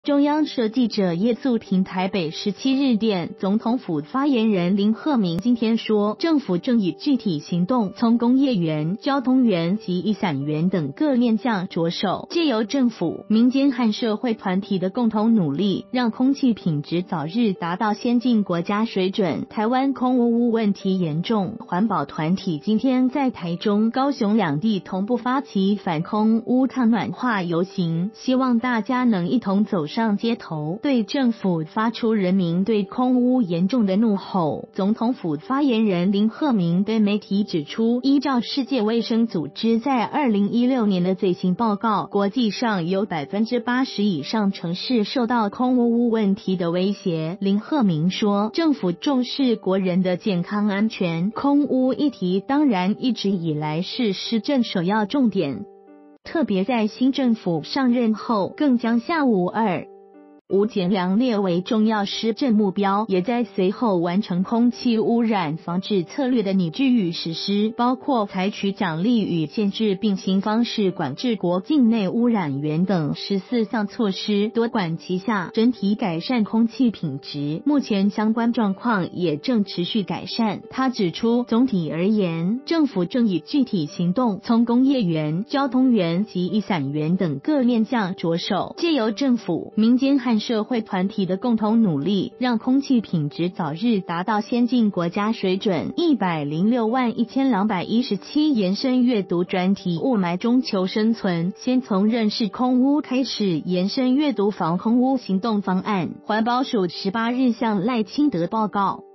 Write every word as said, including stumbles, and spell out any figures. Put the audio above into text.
中央社记者叶素婷台北十七日电，总统府发言人林鹤鸣今天说，政府正以具体行动，从工业园、交通园及雨伞园等各面向着手，借由政府、民间和社会团体的共同努力，让空气品质早日达到先进国家水准。台湾空污污问题严重，环保团体今天在台中、高雄两地同步发起反空污抗暖化游行，希望大家能一同走上街头，对政府发出人民对空污严重的怒吼。总统府发言人林鹤鸣对媒体指出，依照世界卫生组织在二零一六年的最新报告，国际上有 百分之八十 以上城市受到空污污问题的威胁。林鹤鸣说，政府重视国人的健康安全，空污议题当然一直以来是施政首要重点，特别在新政府上任后，更将下午二无减量列为重要施政目标，也在随后完成空气污染防治策略的拟制与实施，包括采取奖励与限制并行方式管制国境内污染源等十四项措施，多管齐下，整体改善空气品质。目前相关状况也正持续改善。他指出，总体而言，政府正以具体行动，从工业园、交通园及雨伞园等各面向着手，借由政府、民间和社会团体的共同努力，让空气品质早日达到先进国家水准。一百零六万一千两百一十七延伸阅读专题雾霾中求生存，先从认识空污开始，延伸阅读防空污行动方案。环保署十八日向赖清德报告。